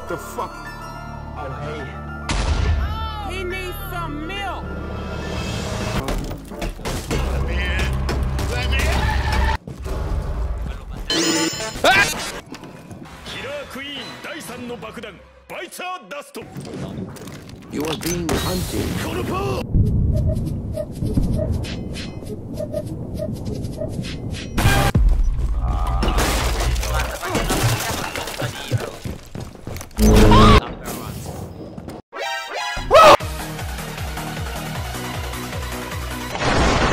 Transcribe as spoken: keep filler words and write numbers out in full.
the fuck? Oh, hey. He needs some milk. Let me in. Let me in. Killer Queen 第三の爆弾バイツァーダスト You are being hunted. コルパー